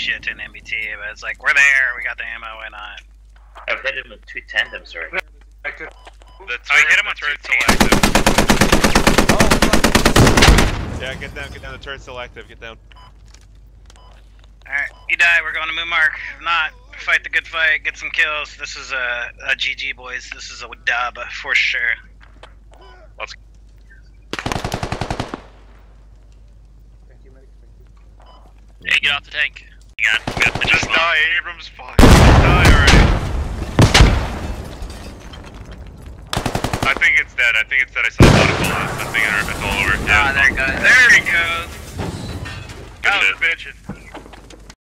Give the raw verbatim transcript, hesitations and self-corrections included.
shit to an M B T, but it's like, we're there, we got the ammo, why not? I've hit him with two tandems already. The turret, oh, you hit him with turret selective. Oh, yeah, get down, get down. The turret's selective. Get down. Alright, you die, we're going to Moon Mark. If not, fight the good fight, get some kills. This is a, a G G, boys. This is a dub, for sure. Let's go. Thank you, medic. Thank you. Hey, get off the tank. You got, we got the Just jump die, Abrams. Fuck. Die already. I think it's dead. I think it's dead. I saw the bottom of it. I think it's all over. Ah, there it goes. There he goes. Good shit. Bitching.